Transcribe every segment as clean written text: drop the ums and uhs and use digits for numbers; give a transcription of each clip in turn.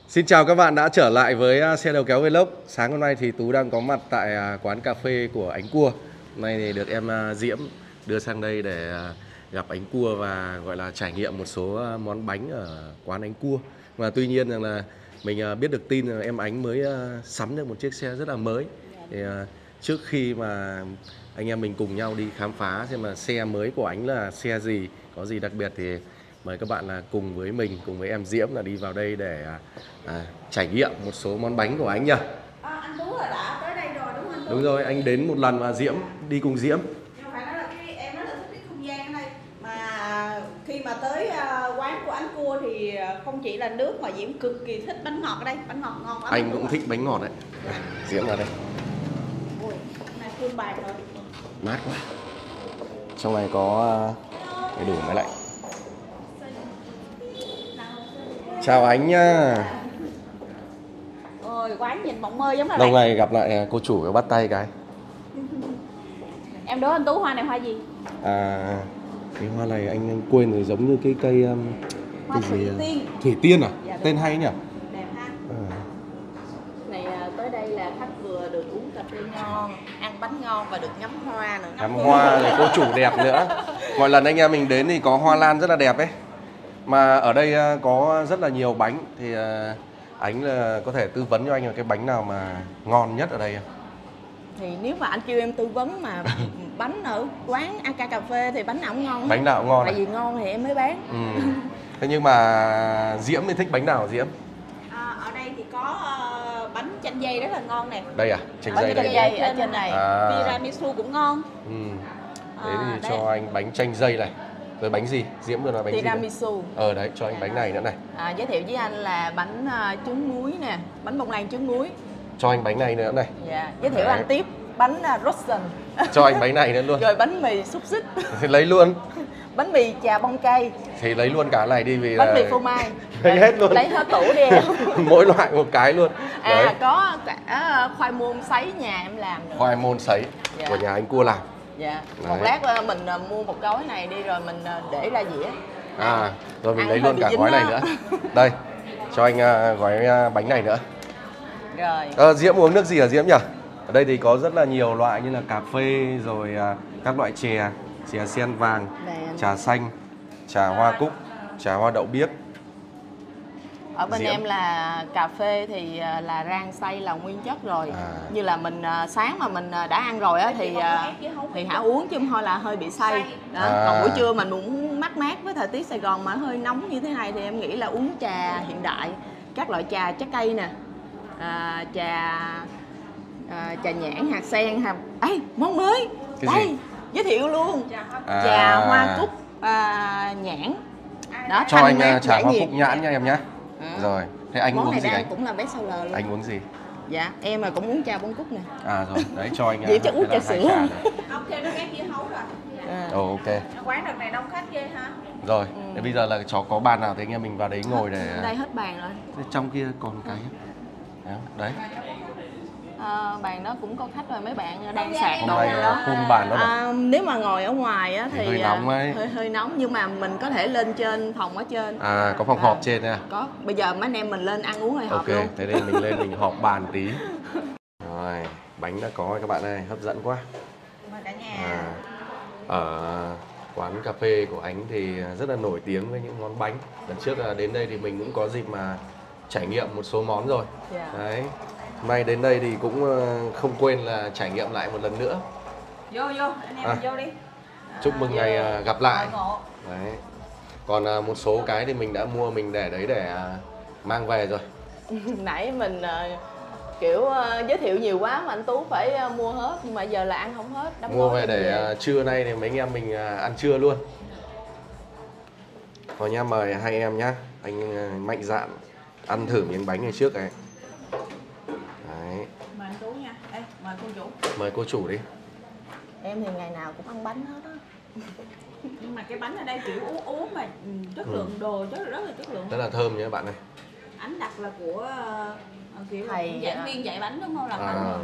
Xin chào các bạn đã trở lại với xe đầu kéo Vlog. Sáng hôm nay thì Tú đang có mặt tại quán cà phê của Ánh Cua. Hôm nay thì được em Diễm đưa sang đây để gặp Ánh Cua và gọi là trải nghiệm một số món bánh ở quán Ánh Cua. Và tuy nhiên rằng là mình biết được tin là em Ánh mới sắm được một chiếc xe rất là mới. Thì trước khi mà anh em mình cùng nhau đi khám phá xem là xe mới của Ánh là xe gì, có gì đặc biệt thì mời các bạn là cùng với mình, cùng với em Diễm là đi vào đây để trải nghiệm một số món bánh của anh nhỉ. Anh Tú là đã tới đây rồi đúng không anh Tú? Đúng rồi, anh đến một lần mà Diễm đi cùng Diễm. Nhưng mà phải nói là em rất là thích cái không gian ở đây. Mà khi mà tới quán của Ánh Cua thì không chỉ là nước mà Diễm cực kỳ thích bánh ngọt ở đây, bánh ngọt ngon lắm. Anh cũng thích bánh ngọt đấy. Diễm vào đây. Ui, này full bàn rồi. Mát quá. Trong này có đầy đủ máy lạnh. Chào anh nha. Ôi, quán nhìn mộng mơ giống là Lâu ngày gặp lại cô chủ, bắt tay cái. Em đố anh Tú hoa này hoa gì? Cái hoa này anh quên rồi, giống như cái cây Hoa thủy tiên. Thủy tiên à? Dạ, tên hay nhỉ? đẹp ha. Này tới đây là khách vừa được uống cà phê ngon, ăn bánh ngon và được ngắm hoa nữa. Ngắm hoa này, cô chủ đẹp nữa. Mọi lần anh em mình đến thì có hoa lan rất là đẹp ấy. Mà ở đây có rất là nhiều bánh thì anh là có thể tư vấn cho anh là cái bánh nào mà ngon nhất ở đây không? Thì nếu mà anh kêu em tư vấn mà bánh ở quán AK cà phê thì bánh nào cũng ngon. Bánh nào cũng ngon. Tại vì ngon thì em mới bán. Thế nhưng mà Diễm thì thích bánh nào Diễm? Ở đây thì có bánh chanh dây rất là ngon nè. Đây à? Chanh Bánh dây chanh đây. dây ở trên này. Tiramisu cũng ngon. Thế thì cho anh bánh chanh dây này. Rồi bánh gì? Diễm rồi nói bánh Tiramisu. gì? Đấy, cho anh bánh này nữa này. Giới thiệu với anh là bánh trứng muối nè, bánh bông lan trứng muối. Cho anh bánh này nữa này. Dạ, giới thiệu anh tiếp bánh Russian. Cho anh bánh này nữa luôn. Rồi bánh mì xúc xích. Thì lấy luôn. Bánh mì chà bông cây. Thì lấy luôn cả này đi vì bánh mì phô mai. Lấy hết luôn. Lấy hết tủ đi em. Mỗi loại một cái luôn. Đấy. Có cả khoai môn sấy nhà em làm nữa. Khoai môn sấy của nhà anh Cua làm. Dạ. Đấy. Một lát mình mua một gói này đi rồi mình để ra dĩa. Rồi mình ăn lấy luôn cả gói này nữa. Đây, cho anh gói bánh này nữa. Rồi. Diễm uống nước gì hả Diễm nhỉ? Ở đây thì có rất là nhiều loại như là cà phê, rồi các loại chè, chè sen vàng, trà xanh, trà hoa cúc, trà hoa đậu biếc. Ở bên Diễm. em là cà phê thì là rang xay là nguyên chất rồi. Như là mình sáng mà mình đã ăn rồi á thì hãy uống chứ không thôi là hơi bị say. Còn buổi trưa mình muốn mát mát với thời tiết Sài Gòn mà hơi nóng như thế này thì em nghĩ là uống trà hiện đại, các loại trà trái cây nè, trà nhãn, hạt sen, món mới. Đây, giới thiệu luôn. Trà hoa cúc nhãn. Đó, cho anh trà hoa cúc nhãn nha em nhé. Rồi, thế anh món uống này gì anh? cũng là best seller luôn. Anh uống gì? Dạ, em là cũng uống trà bông cúc nè. Rồi, đấy cho anh. Vậy chắc uống trà sữa. Ông theo nó ghép dưa hấu rồi. Ok. Quán đợt này đông khách ghê ha. Rồi, thế bây giờ là cháu có bàn nào thì anh em mình vào đấy ngồi để. Đây hết bàn rồi. Trong kia còn cái. Đấy. Bàn đó cũng có khách rồi, mấy bạn đang sạc Hôm đồ nay đó. full bàn đó rồi. Nếu mà ngồi ở ngoài á thì hơi nóng ấy. hơi nóng, nhưng mà mình có thể lên trên phòng ở trên. Có phòng họp trên nè. Có. Bây giờ mấy anh em mình lên ăn uống rồi họp luôn. Ok, thế nên mình lên mình họp bàn tí. Rồi, bánh đã có các bạn ơi, hấp dẫn quá. Mời cả nhà. Ở quán cà phê của Ánh thì rất là nổi tiếng với những món bánh. Lần trước đến đây thì mình cũng có dịp mà trải nghiệm một số món rồi. Đấy. Hôm nay đến đây thì cũng không quên là trải nghiệm lại một lần nữa. Vô, anh em mình vô đi. Chúc mừng ngày gặp lại. Ngộ. Đấy. Còn một số cái thì mình đã mua, mình để đấy để mang về rồi. Nãy mình kiểu giới thiệu nhiều quá mà anh Tú phải mua hết, nhưng mà giờ là ăn không hết. Mua về để trưa nay thì mấy anh em mình ăn trưa luôn. Rồi nha, mời hai em nhá. Anh mạnh dạn ăn thử miếng bánh này trước này. Đấy. Mời anh Tú nha. Mời cô chủ. Mời cô chủ đi. Em thì ngày nào cũng ăn bánh hết á. Nhưng mà cái bánh ở đây kiểu ú mà chất lượng đồ rất là chất lượng. Rất là thơm nha các bạn này. Ánh đặt là của kiểu thầy giảng viên dạy bánh đúng không? Làm bánh.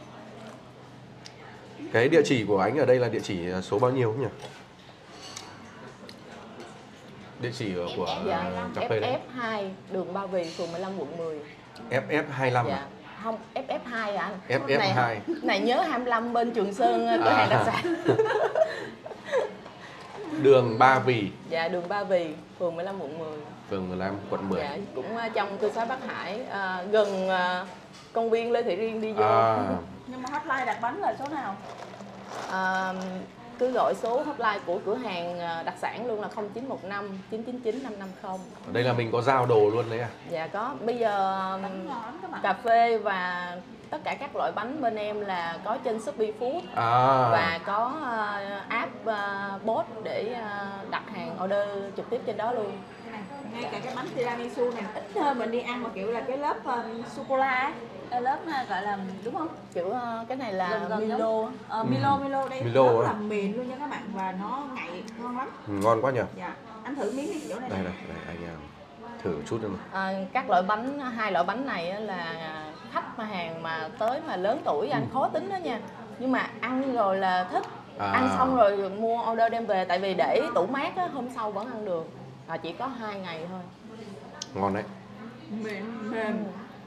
Cái địa chỉ của Ánh ở đây là địa chỉ số bao nhiêu nhỉ? Địa chỉ của Dạ, cà phê đấy. FF2 đường Ba Vì, phường 15 quận 10. FF25 Dạ. à? Không, FF2 à anh. FF2. Này nhớ 25 bên Trường Sơn cửa hàng đặc sản. Đường Ba Vì. Dạ, đường Ba Vì, phường 15 quận 10. Phường 15 quận 10. Dạ, cũng trong cư xá Bắc Hải, gần công viên Lê Thị Riêng đi vô. Nhưng mà hotline đặt bánh là số nào? Cứ gọi số hotline của cửa hàng đặc sản luôn là 0915 999 550. Đây là mình có giao đồ luôn đấy à? Dạ có. Bây giờ Bánh ngon lắm các bạn. cà phê và tất cả các loại bánh bên em là có trên Shopee Food và có app bot để đặt hàng order trực tiếp trên đó luôn. Ngay cả cái bánh tiramisu này ít hơn mình đi ăn mà kiểu là cái lớp sô cô la, cái lớp gọi là đúng không? Kiểu cái này là Gần Milo. Milo đây Milo nó làm mềm luôn nha các bạn và nó ngậy ngon lắm. Ngon quá nhỉ? Dạ, anh thử miếng đi chỗ này. Đây anh thử chút nữa. Các loại bánh, hai loại bánh này là khách mà hàng mà tới mà lớn tuổi anh khó tính đó nha. Nhưng mà ăn rồi là thích. Ăn xong rồi mua order đem về, tại vì để tủ mát á, hôm sau vẫn ăn được. Chỉ có 2 ngày thôi. Ngon đấy. Mềm.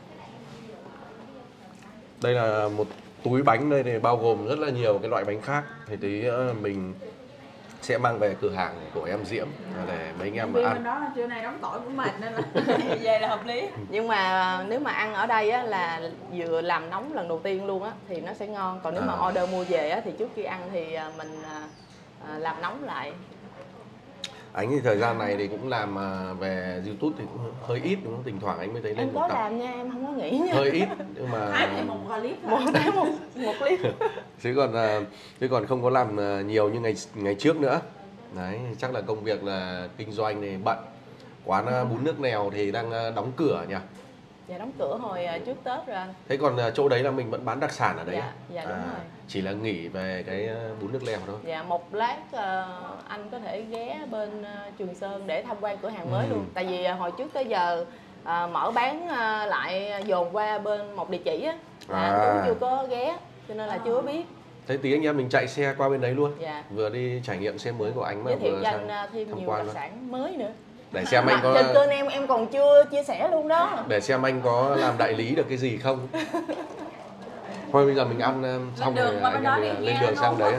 Đây là một túi bánh đây này, bao gồm rất là nhiều cái loại bánh khác. Thì tí mình sẽ mang về cửa hàng của em Diễm để mấy anh em mà ăn. Bên đó là trưa nay đóng tỏi cũng mệt nên là về là hợp lý. Nhưng mà nếu mà ăn ở đây á, là vừa làm nóng lần đầu tiên luôn á thì nó sẽ ngon. Còn nếu mà order mua về á, thì trước khi ăn thì mình làm nóng lại. Anh thì thời gian này thì cũng làm về YouTube thì cũng hơi ít đúng không? Thỉnh thoảng anh mới thấy lên em có làm nha, em không có nghĩ nha. Hơi ít nhưng mà Thái thì một clip một clip. chứ còn không có làm nhiều như ngày trước nữa. Đấy, chắc là công việc là kinh doanh này bận. Quán bún nước Nèo thì đang đóng cửa nhỉ? Dạ đóng cửa hồi trước Tết rồi anh. Thế còn chỗ đấy là mình vẫn bán đặc sản ở đấy à? Dạ đúng rồi. Chỉ là nghỉ về cái bún nước lèo thôi. Dạ một lát anh có thể ghé bên Trường Sơn để tham quan cửa hàng mới luôn. Tại vì hồi trước tới giờ mở bán lại dồn qua bên một địa chỉ á, anh cũng chưa có ghé cho nên là chưa biết. Thế tí anh em mình chạy xe qua bên đấy luôn. Dạ. Vừa đi trải nghiệm xe mới của anh mà giới thiệu vừa cho sang anh thêm tham nhiều quan đặc luôn. sản mới nữa. Để xem anh có trên kênh em còn chưa chia sẻ luôn đó. Để xem anh có làm đại lý được cái gì không. Thôi bây giờ mình ăn xong rồi anh em lên đường sang đấy.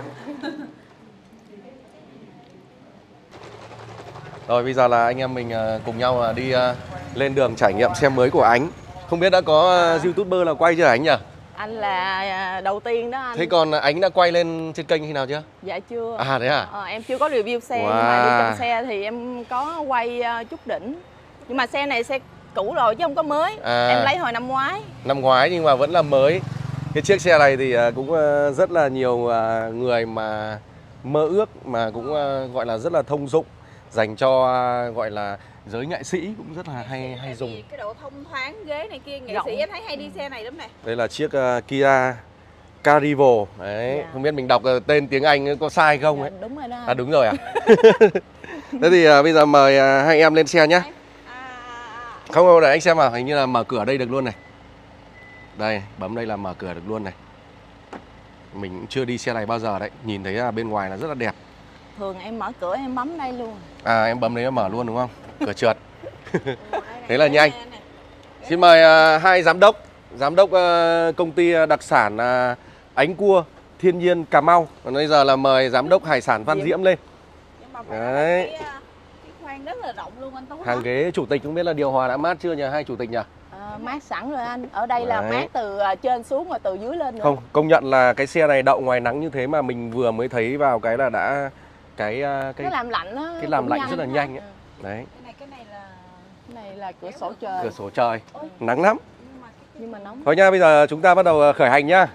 Rồi bây giờ là anh em mình cùng nhau đi lên đường trải nghiệm xe mới của anh. Không biết đã có YouTuber nào quay chưa anh nhỉ? Anh là đầu tiên đó anh. Thế còn anh đã quay lên trên kênh khi nào chưa? Dạ chưa. À thế à? Em chưa có review xe, nhưng mà đi trong xe thì em có quay chút đỉnh. Nhưng mà xe này xe cũ rồi chứ không có mới. Em lấy hồi năm ngoái. Năm ngoái nhưng mà vẫn là mới. Cái chiếc xe này thì cũng rất là nhiều người mà mơ ước, mà cũng gọi là rất là thông dụng, dành cho gọi là giới nghệ sĩ cũng rất là hay dùng. Cái độ thông thoáng ghế này kia, nghệ Rộng. sĩ em thấy hay đi xe này lắm này. Đây là chiếc Kia Carnival. Đấy, không biết mình đọc tên tiếng Anh có sai không ấy. Đúng rồi đó. Đúng rồi à? Thế thì bây giờ mời hai em lên xe nhé. Không, để anh xem nào, hình như là mở cửa đây được luôn này. Đây, bấm đây là mở cửa được luôn này. Mình cũng chưa đi xe này bao giờ đấy. Nhìn thấy bên ngoài là rất là đẹp. Thường em mở cửa em bấm đây luôn. Em bấm đấy nó mở luôn đúng không? Cửa trượt. Thế là nhanh. Xin mời hai giám đốc. Giám đốc công ty đặc sản Ánh Cua Thiên Nhiên Cà Mau. Còn bây giờ là mời giám đốc hải sản Văn Diễm lên. Đấy. Cái khoang rất là rộng luôn anh Tú. Hàng ghế chủ tịch không biết là điều hòa đã mát chưa nhỉ, hai chủ tịch nhỉ? Mát sẵn rồi anh. Ở đây là mát từ trên xuống và từ dưới lên nữa. Không, công nhận là cái xe này đậu ngoài nắng như thế mà mình vừa mới thấy vào cái là đã cái nó làm lạnh á. Cái làm lạnh rất là nhanh ấy. Đấy. Cái này là cửa sổ trời. Cửa sổ trời. Nắng lắm. Nhưng mà nóng. Thôi nha, bây giờ chúng ta bắt đầu khởi hành nhá.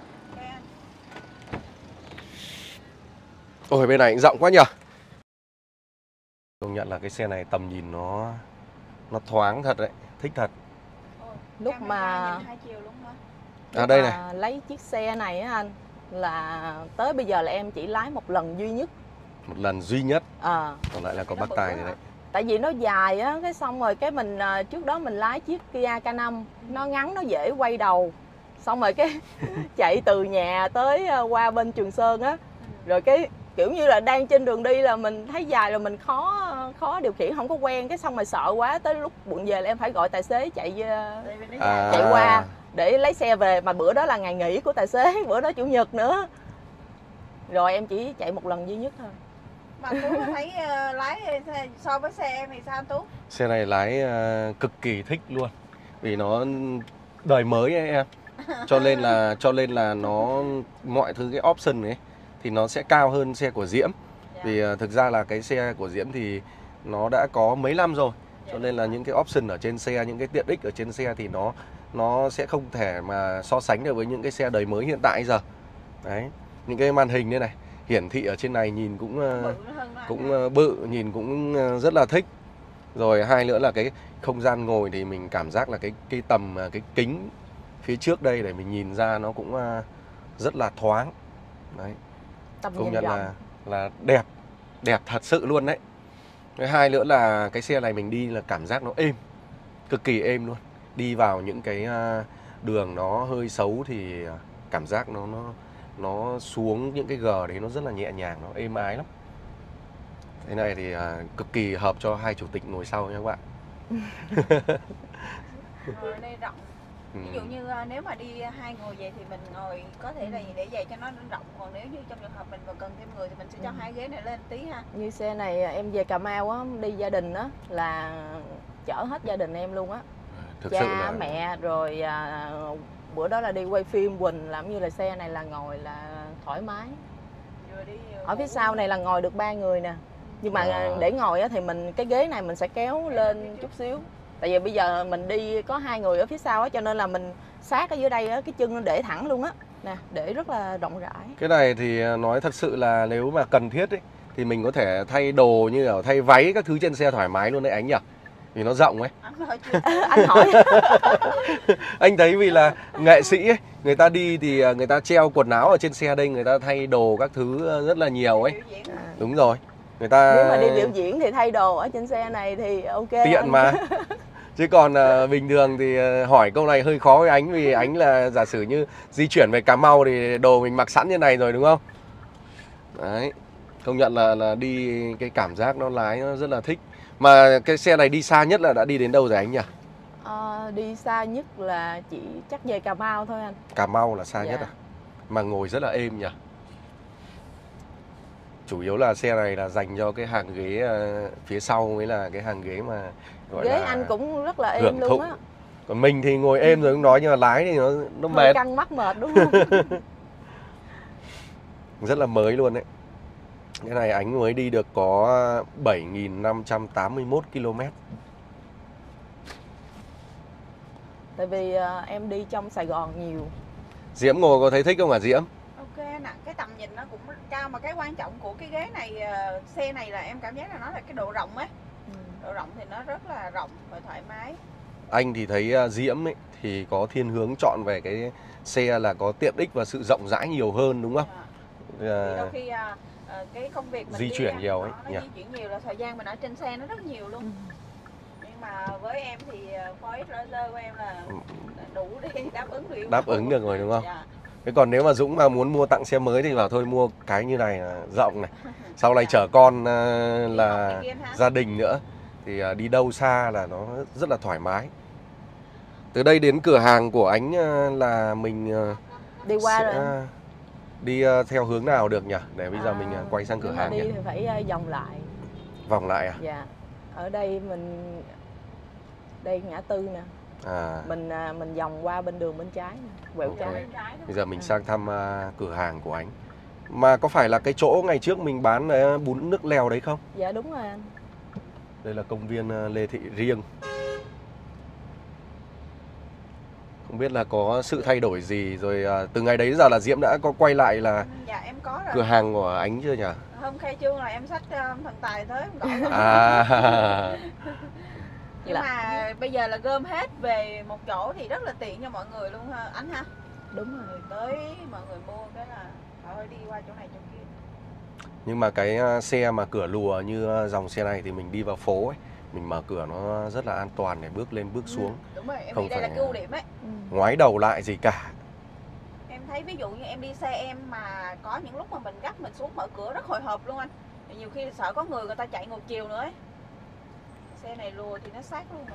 Ôi bên này rộng quá nhỉ. Công nhận là cái xe này tầm nhìn nó thoáng thật đấy, thích thật. Lúc mà đây này. Lấy chiếc xe này á anh, là tới bây giờ là em chỉ lái một lần duy nhất. Một lần duy nhất. Còn lại là có bác tài rồi đấy. Tại vì nó dài á, cái xong rồi cái mình trước đó mình lái chiếc Kia K5, nó ngắn, nó dễ quay đầu. Xong rồi cái chạy từ nhà tới qua bên Trường Sơn á, rồi cái kiểu như là đang trên đường đi là mình thấy dài rồi mình khó điều khiển, không có quen, cái xong rồi sợ quá, tới lúc bận về là em phải gọi tài xế chạy qua để lấy xe về, mà bữa đó là ngày nghỉ của tài xế, bữa đó chủ nhật nữa, rồi em chỉ chạy một lần duy nhất thôi. Mà Tú thấy lái so với xe em thì sao Tú? Xe này lái cực kỳ thích luôn, vì nó đời mới ấy em, cho nên là nó mọi thứ cái option ấy thì nó sẽ cao hơn xe của Diễm. Vì thực ra là cái xe của Diễm thì nó đã có mấy năm rồi, cho nên là những cái option ở trên xe, những cái tiện ích ở trên xe thì nó sẽ không thể mà so sánh được với những cái xe đời mới hiện tại giờ. Đấy, những cái màn hình đây này, hiển thị ở trên này nhìn cũng bự, nhìn cũng rất là thích. Rồi hai nữa là cái không gian ngồi thì mình cảm giác là cái tầm cái kính phía trước đây để mình nhìn ra nó cũng rất là thoáng. Đấy. Công nhận là đẹp thật sự luôn đấy. Thứ hai nữa là cái xe này mình đi là cảm giác nó êm, cực kỳ êm luôn. Đi vào những cái đường nó hơi xấu thì cảm giác nó xuống những cái gờ đấy nó rất là nhẹ nhàng, nó êm ái lắm. Thế này thì cực kỳ hợp cho hai chủ tịch ngồi sau nha các bạn. Rồi đây rộng. Ví dụ như nếu mà đi hai người vậy thì mình ngồi có thể là để vậy cho nó rộng, còn nếu như trong trường hợp mình mà cần thêm người thì mình sẽ cho hai ghế này lên tí ha. Như xe này em về Cà Mau á, đi gia đình á là chở hết gia đình em luôn á. Thực cha sự là... mẹ rồi bữa đó là đi quay phim Quỳnh, làm như là xe này là ngồi là thoải mái. Ở phía sau này là ngồi được 3 người nè. Nhưng mà để ngồi á thì mình cái ghế này mình sẽ kéo lên chút xíu. Tại vì bây giờ mình đi có 2 người ở phía sau á, cho nên là mình sát ở dưới đây á, cái chân nó để thẳng luôn á. Nè, để rất là rộng rãi. Cái này thì nói thật sự là nếu mà cần thiết ấy, thì mình có thể thay đồ như là thay váy các thứ trên xe thoải mái luôn đấy anh nhỉ? Vì nó rộng ấy. Anh hỏi. Anh thấy vì là nghệ sĩ ấy, người ta đi thì người ta treo quần áo ở trên xe đây, người ta thay đồ các thứ rất là nhiều ấy. Đúng rồi. Người ta... Nếu mà đi biểu diễn thì thay đồ ở trên xe này thì ok. Tiện mà. Chứ còn bình thường thì hỏi câu này hơi khó với anh, vì anh là giả sử như di chuyển về Cà Mau thì đồ mình mặc sẵn như này rồi đúng không? Đấy. Công nhận là đi cái cảm giác nó lái nó rất là thích. Mà cái xe này đi xa nhất là đã đi đến đâu rồi anh nhỉ? Đi xa nhất là chỉ chắc về Cà Mau thôi anh. Cà Mau là xa nhất à? Mà ngồi rất là êm nhỉ? Chủ yếu là xe này là dành cho cái hàng ghế phía sau mới là cái hàng ghế mà gọi ghế là anh cũng rất là êm luôn á. Còn mình thì ngồi êm rồi cũng nói, nhưng mà lái thì nó mệt. Căng mắt mệt đúng không? Rất là mới luôn đấy. Cái này anh mới đi được có 7.581 km. Tại vì em đi trong Sài Gòn nhiều. Diễm ngồi có thấy thích không hả Diễm? Ok nè, cái tầm nhìn nó cũng cao, mà cái quan trọng của cái ghế này, xe này là em cảm giác là nó là cái độ rộng ấy. Độ rộng thì nó rất là rộng và thoải mái. Anh thì thấy Diễm ấy thì có thiên hướng chọn về cái xe là có tiện ích và sự rộng rãi nhiều hơn đúng không? Thì đôi khi cái công việc mình di chuyển nhiều ấy nó di chuyển nhiều là thời gian mình ở trên xe nó rất nhiều luôn. Nhưng mà với em thì Ford Ranger của em là đủ để đáp ứng được rồi đúng không? Thế còn nếu mà Dũng mà muốn mua tặng xe mới thì bảo thôi mua cái như này rộng này. Sau này chở con là gia đình nữa thì đi đâu xa là nó rất là thoải mái. Từ đây đến cửa hàng của anh là mình đi qua rồi. Đi theo hướng nào được nhỉ? Để bây giờ mình quay sang cửa hàng đi nhỉ? Thì phải vòng lại. Vòng lại à? Dạ. Ở đây đây ngã tư nè. Mình vòng qua bên đường bên trái nè, quẹo trái. Bây giờ mình sang thăm cửa hàng của anh. Mà có phải là cái chỗ ngày trước mình bán bún nước lèo đấy không? Dạ đúng rồi anh. Đây là công viên Lê Thị Riêng. Không biết là có sự thay đổi gì rồi từ ngày đấy đến giờ là Diễm đã có quay lại là dạ, em có rồi. Cửa hàng của anh chưa nhỉ? Hôm khai trương là em xách thần tài tới em gọi. Nhưng mà bây giờ là gom hết về một chỗ thì rất là tiện cho mọi người luôn ha anh ha. Đúng rồi. Tới mọi người mua cái là thôi đi qua chỗ này chỗ kia. Nhưng mà cái xe mà cửa lùa như dòng xe này thì mình đi vào phố ấy, mình mở cửa nó rất là an toàn để bước lên bước xuống. Đúng rồi, em không nghĩ đây phải là cái ưu điểm ấy. Ngoái đầu lại gì cả. Em thấy ví dụ như em đi xe em mà có những lúc mà mình gấp mình xuống mở cửa rất hồi hộp luôn anh. Nhiều khi sợ có người ta chạy ngược chiều nữa ấy. Xe này lùa thì nó sát luôn rồi.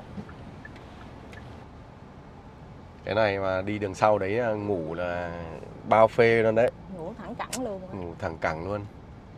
Cái này mà đi đường sau đấy ngủ là bao phê luôn đấy. Ngủ thẳng cẳng luôn. Ngủ thẳng cẳng luôn.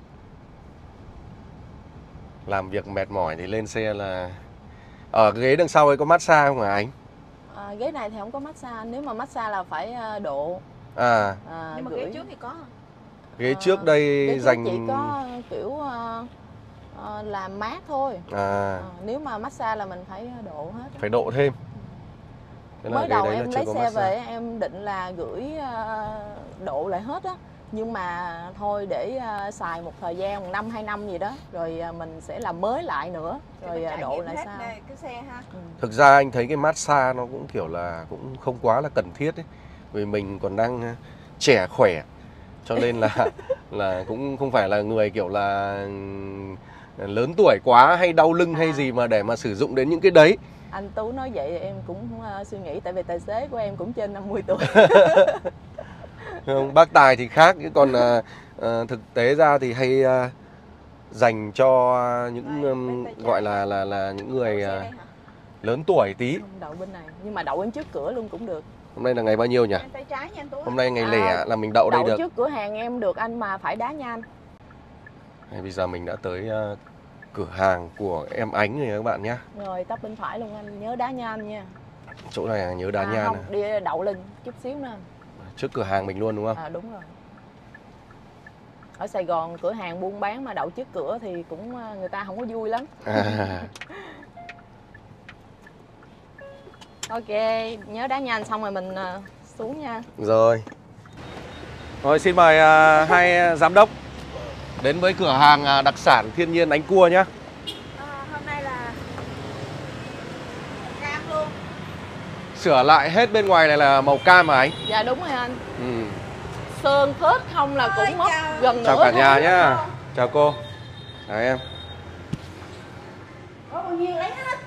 Làm việc mệt mỏi thì lên xe là... Ở cái ghế đằng sau ấy có massage không hả anh? Ghế này thì không có massage, nếu mà massage là phải độ. Nhưng mà ghế trước thì có. Ghế trước đây ghế dành... chỉ có kiểu làm mát thôi. Nếu mà massage là mình phải độ hết. Phải độ thêm. Mới đầu em lấy xe về em định là gửi độ lại hết á. Nhưng mà thôi để xài một thời gian, 1 năm 2 năm gì đó. Rồi mình sẽ làm mới lại nữa. Rồi độ lại sao. Cái xe ha. Thực ra anh thấy cái massage nó cũng kiểu là cũng không quá là cần thiết ấy. Vì mình còn đang trẻ khỏe. Cho nên là cũng không phải là người kiểu là lớn tuổi quá hay đau lưng hay gì mà để mà sử dụng đến những cái đấy. Anh Tú nói vậy em cũng suy nghĩ, tại vì tài xế của em cũng trên 50 tuổi. Không, bác Tài thì khác, còn thực tế ra thì hay dành cho những gọi là những người lớn tuổi tí. Đậu bên này, nhưng mà đậu bên trước cửa luôn cũng được. Hôm nay là ngày bao nhiêu nhỉ? Hôm nay ngày lẻ là mình đậu đây được. Đậu trước cửa hàng em được anh, mà phải đá nhanh. Bây giờ mình đã tới cửa hàng của em Ánh rồi các bạn nhé. Rồi tấp bên phải luôn anh, nhớ đá nhan nha. Chỗ này là nhớ đá nhan. Không, đi đậu lên chút xíu nữa. Trước cửa hàng mình luôn đúng không? Đúng rồi. Ở Sài Gòn cửa hàng buôn bán mà đậu trước cửa thì cũng người ta không có vui lắm. Ok, nhớ đá nhanh xong rồi mình xuống nha. Rồi. Rồi xin mời hai giám đốc đến với cửa hàng đặc sản thiên nhiên Ánh Cua nhé. Hôm nay là cam luôn. Sửa lại hết bên ngoài này là màu cam mà anh? Dạ đúng rồi anh. Sơn phết không là cũng mất gần chào nửa cả nhà nhá. Chào cô. Chào em. Có bao nhiêu lấy hết.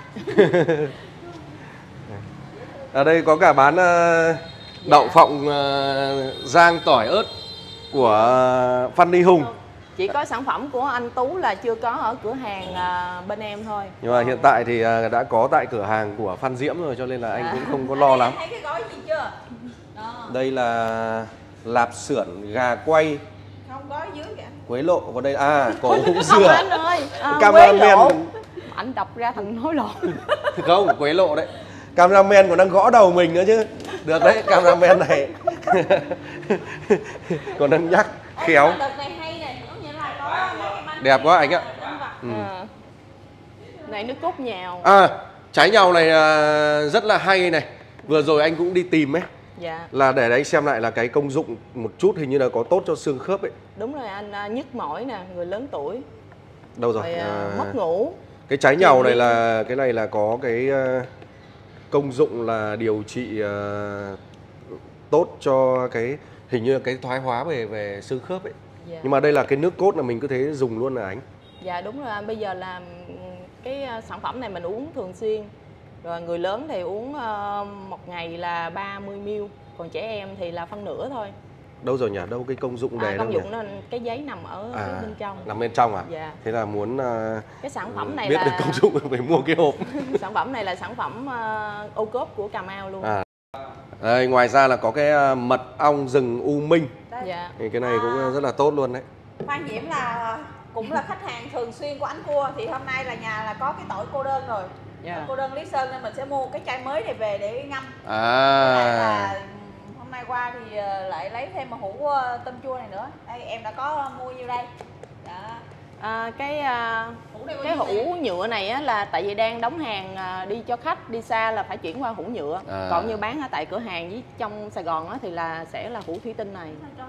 Ở đây có cả bán đậu phộng rang tỏi ớt của Phan Đi Hùng. Chỉ có sản phẩm của anh Tú là chưa có ở cửa hàng bên em thôi. Nhưng mà hiện tại thì đã có tại cửa hàng của Phan Diễm rồi, cho nên là anh cũng không có lo lắm. Thấy cái gói gì chưa? Đây là lạp xưởng gà quay. Không, gói dưới kìa. Quế lộ vào đây. Cổ hũ dừa. Anh ơi, cameraman. Anh đọc ra thành nói lộn. Không, quế lộ đấy. Cameraman còn đang gõ đầu mình nữa chứ. Được đấy, cameraman này. Còn đang nhắc khéo. Đẹp quá anh ạ. Này nước cốt nhào. Trái nhào này rất là hay này. Vừa rồi anh cũng đi tìm ấy. Dạ. Là để anh xem lại là cái công dụng một chút, hình như là có tốt cho xương khớp ấy. Đúng rồi anh, nhức mỏi nè, người lớn tuổi. Đâu rồi? Mất ngủ. Cái trái nhàu này là cái này là có cái công dụng là điều trị tốt cho cái hình như là cái thoái hóa về xương khớp ấy. Dạ. Nhưng mà đây là cái nước cốt là mình có thể dùng luôn là anh. Dạ đúng rồi anh, bây giờ là cái sản phẩm này mình uống thường xuyên. Rồi người lớn thì uống một ngày là 30ml, còn trẻ em thì là phân nửa thôi. Đâu rồi nhỉ? Đâu cái công dụng đề công dụng nó cái giấy nằm ở bên trong. Nằm bên trong à? Dạ. Thế là muốn cái sản phẩm này biết là được công dụng phải mua cái hộp. Sản phẩm này là sản phẩm ô cốp của Cà Mau luôn. Đây, ngoài ra là có cái mật ong rừng U Minh. Dạ. Thì cái này cũng rất là tốt luôn đấy. Phan Diễm là cũng là khách hàng thường xuyên của Ánh Cua, thì hôm nay là nhà là có cái tỏi cô đơn rồi. Cô đơn Lý Sơn, nên mình sẽ mua cái chai mới này về để ngâm. Là hôm nay qua thì lại lấy thêm một hũ tôm chua này nữa. Đây em đã có mua nhiêu đây? Cái hũ nhựa này á, là tại vì đang đóng hàng đi cho khách đi xa là phải chuyển qua hũ nhựa. Còn như bán ở tại cửa hàng với trong Sài Gòn á, thì là sẽ là hũ thủy tinh này.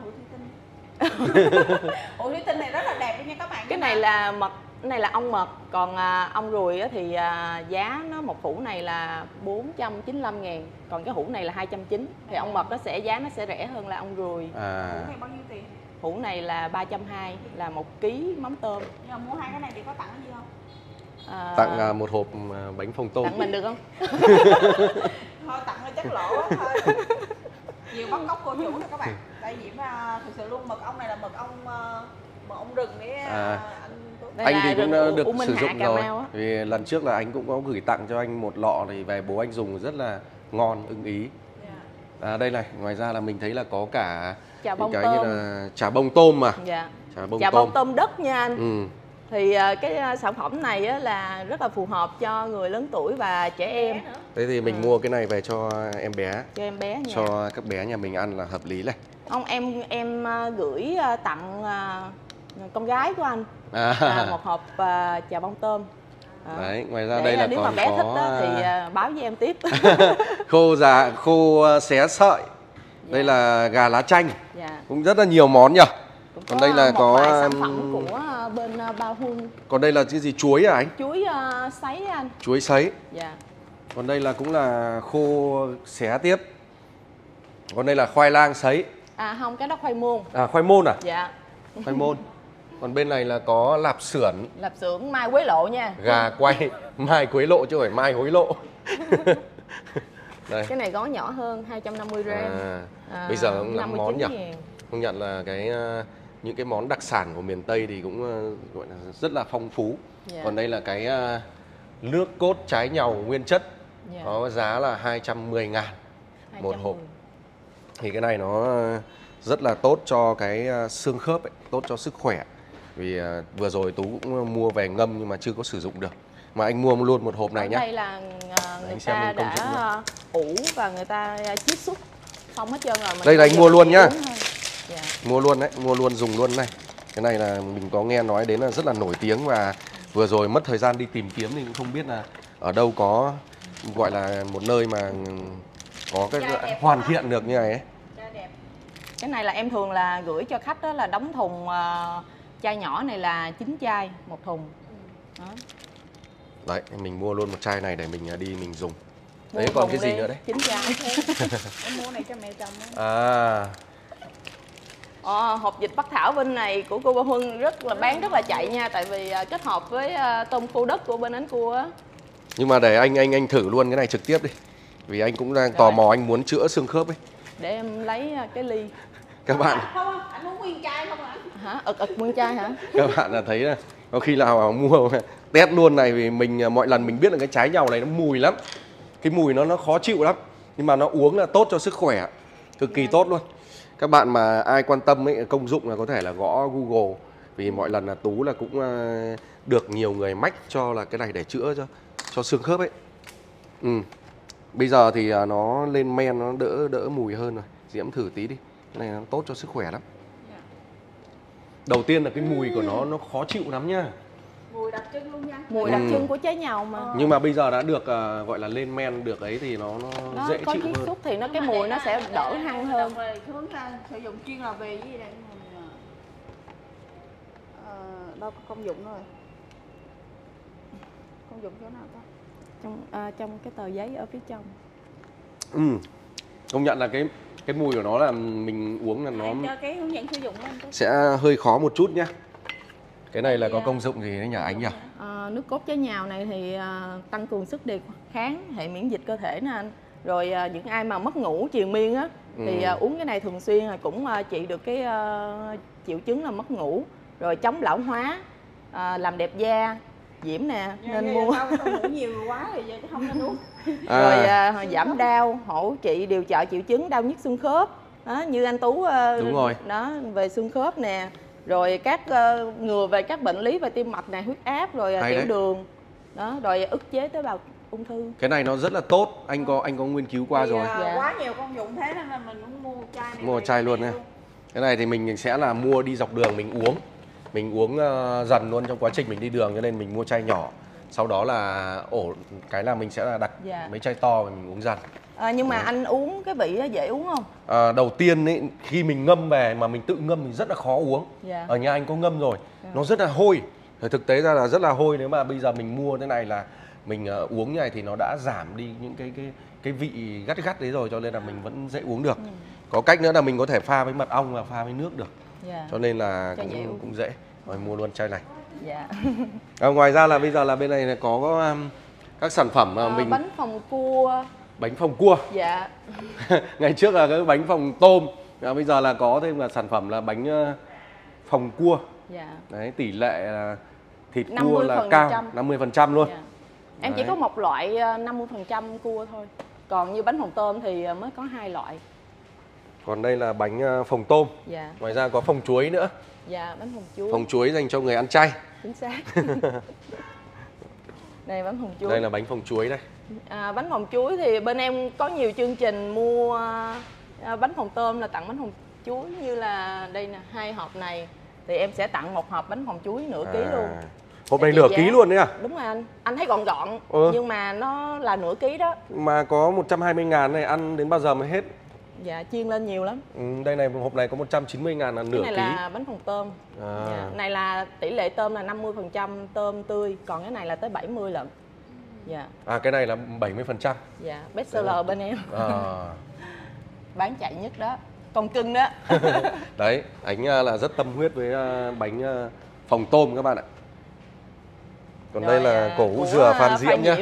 Hũ thủy tinh này rất là đẹp nha các bạn. Cái này là mật, cái này là ong mật, còn ong ruồi á, thì giá nó một hũ này là 495.000, còn cái hũ này là 290. Thì ong mật nó sẽ giá nó sẽ rẻ hơn là ong ruồi. Hũ này bao nhiêu tiền? Hũ này là 320, là 1 kg mắm tôm. Nhưng mà mua hai cái này thì có tặng cái gì không? Tặng một hộp bánh phồng tôm. Tặng mình được không? Thôi tặng là chắc lỗ quá thôi. Nhiều bắt cóc cô chủ rồi các bạn. Tại vì thực sự luôn mật ong này là mật ong rừng để anh thì cũng được sử dụng rồi. Vì lần trước là anh cũng có gửi tặng cho anh một lọ thì về bố anh dùng rất là ngon, ưng ý. Đây này, ngoài ra là mình thấy là có cả chà bông cái tôm. như là chà bông tôm mà. Dạ. Chà bông tôm đất nha anh. Thì cái sản phẩm này á, là rất là phù hợp cho người lớn tuổi và trẻ em. Thế thì mình mua cái này về cho em bé. Cho em bé nha. Cho các bé nhà mình ăn là hợp lý này. Không, em gửi tặng con gái của anh một hộp chà bông tôm. Đấy, ngoài ra đây là nếu còn mà bé có... thích đó, thì báo với em tiếp. khô xé sợi. Đây là gà lá chanh. Cũng rất là nhiều món nhỉ. Còn đây là có sản phẩm của bên Bao Hun. Còn đây là cái gì, chuối à anh? Chuối sấy anh. Chuối sấy. Dạ. Còn đây là cũng là khô xé tiếp. Còn đây là khoai lang sấy. Không, cái đó khoai môn. Khoai môn à? Dạ. Khoai môn. Còn bên này là có lạp xưởng. Lạp xưởng mai quế lộ nha. Gà quay mai quế lộ chứ không phải mai hối lộ. Đây. Cái này có nhỏ hơn 250 gram. Bây giờ cũng lắm món nhỉ. Công nhận là những cái món đặc sản của miền Tây thì cũng gọi là rất là phong phú. Còn đây là cái nước cốt trái nhàu nguyên chất. Có giá là 210.000 một hộp. Thì cái này nó rất là tốt cho cái xương khớp ấy, tốt cho sức khỏe. Vì vừa rồi Tú cũng mua về ngâm nhưng mà chưa có sử dụng được. Mà anh mua luôn một hộp này nhé. Đây là người ta đã ủ và người ta chiết xuất xong hết trơn rồi. Đây là anh mua luôn nhá. Mua luôn đấy, mua luôn dùng luôn này. Cái này là mình có nghe nói đến là rất là nổi tiếng và vừa rồi mất thời gian đi tìm kiếm thì cũng không biết là ở đâu có gọi là một nơi mà có cái hoàn thiện được như này ấy. Cái này là em thường là gửi cho khách đó là đóng thùng chai nhỏ này là 9 chai một thùng. Đó. Đấy, mình mua luôn một chai này để mình đi mình dùng. Đấy, còn cái gì nữa đấy? 9 chai. Em mua này cho mẹ chồng. Hộp vịt Bắc Thảo bên này của cô Bao Huân bán rất là chạy nha, tại vì kết hợp với tôm khô đất của bên Ánh Cua á. Nhưng mà để anh thử luôn cái này trực tiếp đi. Vì anh cũng đang tò mò, anh muốn chữa xương khớp ấy. Để em lấy cái ly. Các bạn. Không, anh uống nguyên chai không ạ? Hả? ực nguyên chai hả? Các bạn là thấy là có khi nào mua test luôn này, vì mình mọi lần mình biết là cái trái nhàu này nó mùi lắm. Cái mùi nó khó chịu lắm. Nhưng mà nó uống là tốt cho sức khỏe, cực kỳ tốt luôn. Các bạn mà ai quan tâm ấy, công dụng là có thể là gõ Google. Vì mọi lần là Tú là cũng được nhiều người mách cho là cái này để chữa cho xương khớp ấy. Bây giờ thì nó lên men, nó đỡ mùi hơn rồi. Diễm thử tí đi. Cái này nó tốt cho sức khỏe lắm. Đầu tiên là cái mùi của nó khó chịu lắm nhá. Mùi đặc trưng luôn nha. Mùi đặc trưng của trái nhàu mà. Nhưng mà bây giờ đã được gọi là lên men được ấy thì nó dễ chịu hơn. Có chiết xuất thì cái mùi nó sẽ đỡ hăng hơn. Hướng ra sử dụng chuyên là về cái gì đây? Đâu có công dụng rồi. Công dụng chỗ nào ta? Trong cái tờ giấy ở phía trong. Công nhận là cái mùi của nó là mình uống là nó cho cái hướng dẫn sử dụng lên sẽ hơi khó một chút nhá. Cái này là có công dụng gì đấy nhỉ anh nhỉ? Nước cốt trái nhào này thì tăng cường sức đề kháng, hệ miễn dịch cơ thể nè anh. Rồi những ai mà mất ngủ triền miên á thì uống cái này thường xuyên là cũng trị được cái triệu chứng là mất ngủ. Rồi chống lão hóa, làm đẹp da, Diễm nè, nên mua. Không ngủ nhiều quá thì không nên uống. Rồi giảm đau, hỗ trị điều trợ triệu chứng đau nhức xương khớp. Đó, như anh Tú đúng rồi. Đó, về xương khớp nè. Rồi các ngừa về các bệnh lý về tim mạch này, huyết áp, rồi tiểu đường. Đó, rồi ức chế tế bào ung thư. Cái này nó rất là tốt, anh có nghiên cứu qua rồi. Quá nhiều công dụng thế nên là mình cũng mua chai này. Mua chai luôn nha. Cái này thì mình sẽ là mua đi dọc đường mình uống. Mình uống dần luôn trong quá trình mình đi đường, cho nên mình mua chai nhỏ. Sau đó là cái là mình sẽ là đặt mấy chai to và mình uống dần. Nhưng mà anh uống cái vị dễ uống không? Đầu tiên ấy, khi mình ngâm về mà mình tự ngâm thì rất là khó uống. Ở nhà anh có ngâm rồi, nó rất là hôi. Thực tế ra là rất là hôi. Nếu mà bây giờ mình mua thế này là mình uống như này thì nó đã giảm đi những cái vị gắt đấy rồi, cho nên là mình vẫn dễ uống được. Có cách nữa là mình có thể pha với mật ong và pha với nước được. Cho nên là cũng dễ. Rồi mua luôn chai này. Ngoài ra là bây giờ là bên này có các sản phẩm mà mình bánh phồng cua bánh phồng cua. Dạ. Ngày trước là cái bánh phồng tôm, bây giờ là có thêm là sản phẩm là bánh phồng cua. Dạ. Đấy, tỷ lệ là thịt 50%. cua là cao, 50% luôn. Dạ. Em chỉ có một loại 50% cua thôi. Còn như bánh phồng tôm thì mới có 2 loại. Còn đây là bánh phồng tôm. Dạ. Ngoài ra có phồng chuối nữa. Dạ, bánh phồng chuối. Phồng chuối dành cho người ăn chay. Chính xác. Đây bánh phồng chuối. Đây là bánh phồng chuối đây. Bánh phồng chuối thì bên em có nhiều chương trình mua bánh phồng tôm là tặng bánh phồng chuối, như là đây nè, 2 hộp này thì em sẽ tặng 1 hộp bánh phồng chuối nửa ký luôn. Hộp này nửa ký luôn đấy à? Đúng rồi anh thấy gọn gọn nhưng mà nó là nửa ký đó. Mà có 120.000 này, ăn đến bao giờ mới hết? Dạ, chiên lên nhiều lắm. Đây này, hộp này có 190.000 là nửa ký. Cái này là bánh phồng tôm. Dạ. Này là tỷ lệ tôm là 50% tôm tươi, còn cái này là tới 70 lận. Dạ. Cái này là 70%. Dạ, best seller bên em. Bán chạy nhất đó, con cưng đó. Đấy, Ánh là rất tâm huyết với bánh phồng tôm các bạn ạ. Còn rồi, đây là cổ hũ dừa Phan Diễm nhá.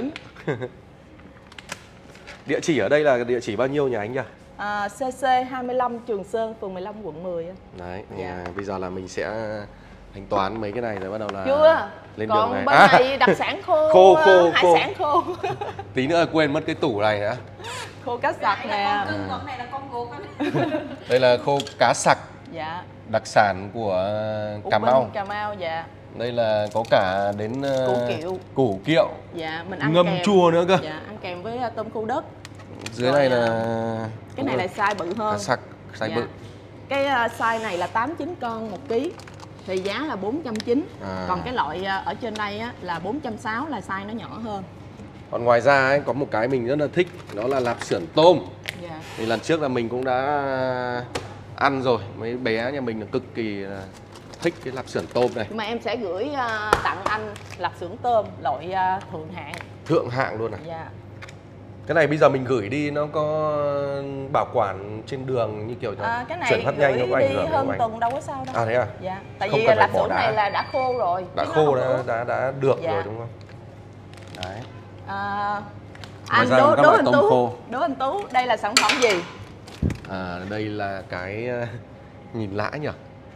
Địa chỉ ở đây là địa chỉ bao nhiêu nhà Ánh nhỉ? CC 25 Trường Sơn, phường 15, quận 10. Đấy, bây giờ là mình sẽ thanh toán mấy cái này rồi bắt đầu là chưa lên còn đường này. Bên này đặc sản khô, hải sản khô. Tí nữa quên mất cái tủ này nữa. Khô cá sặc nè. Con này là con ruột. Đây là khô cá sặc. Dạ. Đặc sản của Cà Mau. Cà Mau, dạ. Đây là có cả đến củ kiệu. Dạ, mình ăn ngâm kèm. Chua nữa cơ. Dạ, ăn kèm với tôm khô đất. Dưới này là cái này là size bự hơn. Cá sặc, size bự. Cái size này là 89 con 1 ký. Thì giá là 490. Còn cái loại ở trên đây á, là 460, là size nó nhỏ hơn. Còn ngoài ra ấy, có một cái mình rất là thích, đó là lạp xưởng tôm. Dạ. Thì lần trước là mình cũng đã ăn rồi, mấy bé nhà mình là cực kỳ thích cái lạp xưởng tôm này. Nhưng mà em sẽ gửi tặng anh lạp xưởng tôm loại thượng hạng. Thượng hạng luôn à? Dạ. Cái này bây giờ mình gửi đi nó có bảo quản trên đường như kiểu cái này chuyển phát nhanh nó có ảnh hưởng hơn tuần đâu có sao đâu. Thế à? Dạ. Tại vì lạp xưởng này là đã khô rồi. Đã khô đã được rồi đúng không? Đấy. Anh Đỗ Anh Tú, đây là sản phẩm gì? Đây là cái nhìn lạ nhỉ?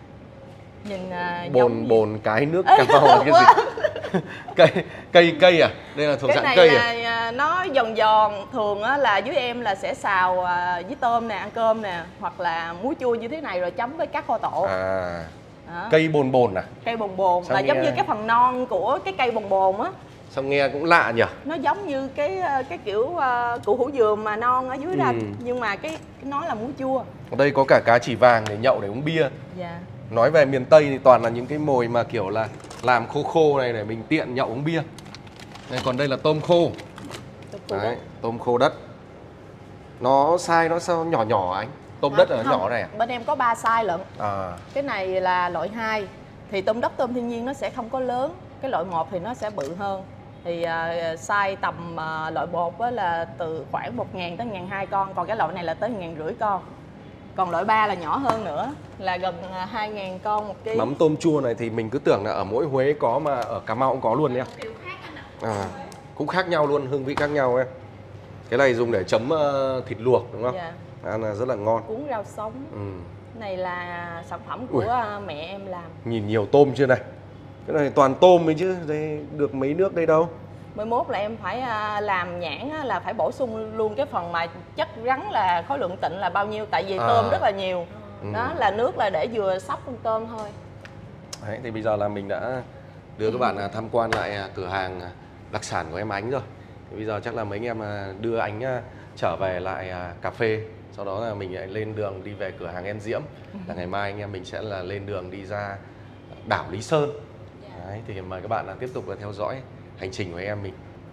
Nhìn bồn cái nước Cà Mau là cái gì? cây à? Đây là thuộc dạng cây à? Cái này nó giòn giòn, thường á là dưới em là sẽ xào với tôm nè, ăn cơm nè, hoặc là muối chua như thế này rồi chấm với cá kho tộ. Cây bồn à? Cây bồn là giống như cái phần non của cái cây bồn á. Sao nghe cũng lạ nhỉ? Nó giống như cái kiểu củ hủ dừa mà non ở dưới đó, nhưng mà cái nó là muối chua. Ở đây có cả cá chỉ vàng để nhậu để uống bia. Dạ. Nói về miền Tây thì toàn là những cái mồi mà kiểu là làm khô này để mình tiện nhậu uống bia. Đây, còn đây là tôm khô. Đấy, tôm khô đất. Nó size nó sao nhỏ anh? Tôm đất là nó nhỏ này à? Bên em có 3 size lận. Cái này là loại 2. Thì tôm đất, tôm thiên nhiên nó sẽ không có lớn. Cái loại 1 thì nó sẽ bự hơn. Thì size tầm loại 1 là từ khoảng 1.000 tới 1.200 con. Còn cái loại này là tới 1.500 con. Còn loại 3 là nhỏ hơn nữa, là gần 2.000 con 1 kg. Mắm tôm chua này thì mình cứ tưởng là ở mỗi Huế có mà ở Cà Mau cũng có luôn đấy. Cũng khác nhau luôn, hương vị khác nhau em. Cái này dùng để chấm thịt luộc đúng không? Dạ. Ăn là rất là ngon. Cuốn rau sống. Này là sản phẩm của mẹ em làm. Nhìn nhiều tôm chưa này? Cái này toàn tôm ấy chứ, đây được mấy nước đây đâu. 11 là em phải làm nhãn là phải bổ sung luôn cái phần mà chất rắn là khối lượng tịnh là bao nhiêu, tại vì tôm rất là nhiều. Đó là nước là để vừa sóc con tôm thôi. Đấy, thì bây giờ là mình đã đưa các bạn tham quan lại cửa hàng đặc sản của em Ánh rồi. Thì bây giờ chắc là mấy anh em đưa Ánh trở về lại cà phê. Sau đó là mình lại lên đường đi về cửa hàng Em Diễm. Là ngày mai anh em mình sẽ là lên đường đi ra đảo Lý Sơn. Đấy, thì mời các bạn tiếp tục theo dõi hành trình của em mình.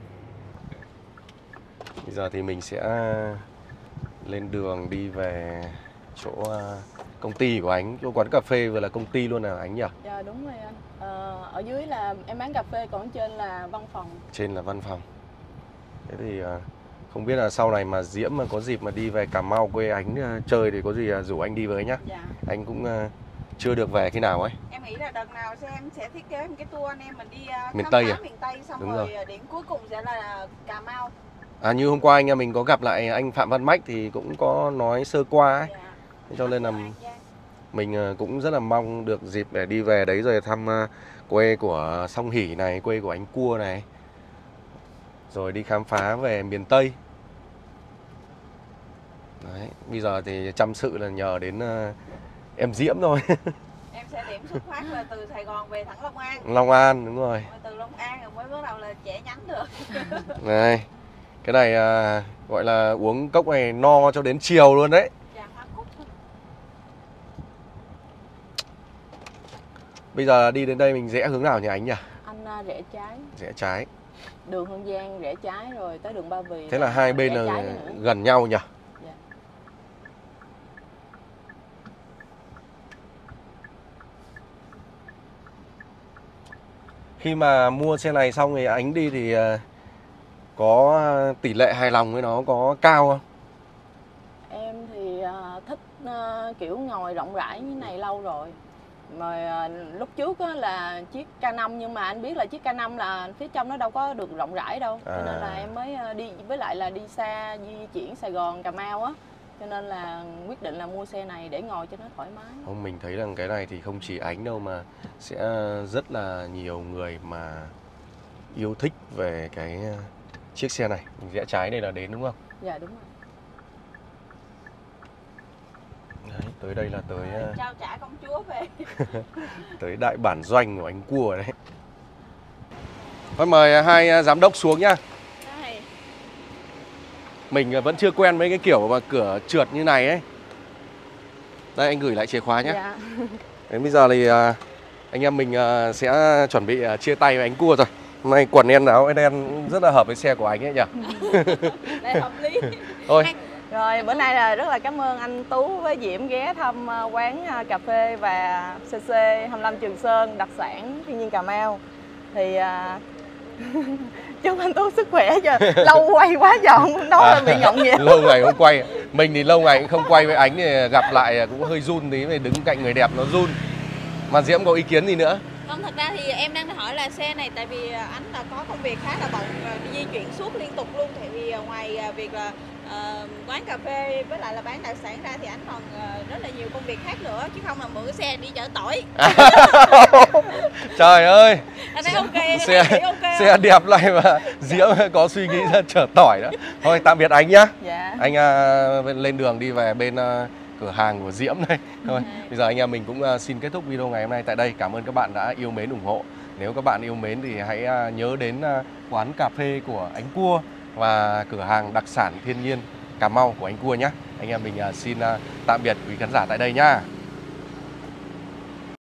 Bây giờ thì mình sẽ lên đường đi về chỗ công ty của Ánh, chỗ quán cà phê vừa là công ty luôn là Ánh nhỉ? Dạ đúng rồi anh. Ở dưới là em bán cà phê, còn trên là văn phòng. Trên là văn phòng. Thế thì không biết là sau này mà Diễm mà có dịp mà đi về Cà Mau quê Ánh chơi thì có gì rủ anh đi với nhá. Dạ. Anh cũng chưa được về khi nào ấy. Em nghĩ là đợt nào em sẽ thiết kế một cái tour anh em mình đi miền khám Tây phá à? miền Tây, xong Đúng rồi điểm cuối cùng sẽ là Cà Mau. Như hôm qua anh em mình có gặp lại anh Phạm Văn Mách thì cũng có nói sơ qua ấy. Cho nên là mình cũng rất là mong được dịp để đi về đấy rồi thăm quê của Song Hỷ này, quê của anh Cua này. Rồi đi khám phá về miền Tây. Đấy, bây giờ thì chăm sự là nhờ đến em Diễm thôi. Em sẽ điểm xuất phát là từ Sài Gòn về thẳng Long An. Long An, đúng rồi. Từ Long An rồi mới bắt đầu là chẻ nhánh được. Này, cái này gọi là uống cốc này no cho đến chiều luôn đấy. Bây giờ đi đến đây mình rẽ hướng nào nhỉ anh nhỉ? Anh rẽ trái. Rẽ trái. Đường Hương Giang rẽ trái rồi tới đường Ba Vì. Thế là hai bên là gần nhau nhỉ? Dạ. Khi mà mua xe này xong thì anh đi thì có tỷ lệ hài lòng với nó có cao không? Em thì thích kiểu ngồi rộng rãi như này lâu rồi. Mà lúc trước là chiếc K5 nhưng mà anh biết là chiếc K5 là phía trong nó đâu có được rộng rãi đâu. Cho nên là em mới đi, với lại là đi xa, di chuyển Sài Gòn, Cà Mau á. Cho nên là quyết định là mua xe này để ngồi cho nó thoải mái. Không, mình thấy rằng cái này thì không chỉ anh đâu mà sẽ rất là nhiều người mà yêu thích về cái chiếc xe này. Mình rẽ trái đây là đến đúng không? Dạ đúng rồi. Đấy, tới đây là tới trao trả công chúa về. tới đại bản doanh của anh Cua đấy. Thôi mời hai giám đốc xuống nhá. Đây. Mình vẫn chưa quen mấy cái kiểu mà cửa trượt như này ấy. Đây anh gửi lại chìa khóa nhé. Dạ. Đến bây giờ thì anh em mình sẽ chuẩn bị chia tay với anh Cua rồi. Hôm nay quần đen áo đen rất là hợp với xe của anh ấy nhỉ. Đây hợp lý. Thôi. Rồi bữa nay là rất là cảm ơn anh Tú với Diễm ghé thăm quán cà phê và CC 25 Trường Sơn, đặc sản thiên nhiên Cà Mau. Thì chúc anh Tú sức khỏe cho lâu quay quá giờ không nói là bị ngọng vậy. Lâu ngày không quay. Mình thì lâu ngày cũng không quay với anh thì gặp lại cũng hơi run tí, vì đứng cạnh người đẹp nó run. Mà Diễm có ý kiến gì nữa? Không, thật ra thì em đang hỏi là xe này tại vì anh là có công việc khá là bận, đi di chuyển suốt liên tục luôn. Tại vì ngoài việc là quán cà phê với lại là bán đặc sản ra thì anh còn rất là nhiều công việc khác nữa, chứ không là mượn cái xe đi chở tỏi. Trời ơi, Anh thấy ok, xe đẹp lại mà Diễm có suy nghĩ ra chở tỏi đó. Thôi tạm biệt anh nhá. Dạ. Anh lên đường đi về bên cửa hàng của Diễm đây. Thôi bây giờ anh em mình cũng xin kết thúc video ngày hôm nay tại đây. Cảm ơn các bạn đã yêu mến ủng hộ. Nếu các bạn yêu mến thì hãy nhớ đến quán cà phê của anh Cua và cửa hàng đặc sản thiên nhiên Cà Mau của anh Cua nhé. Anh em mình xin tạm biệt quý khán giả tại đây nhá.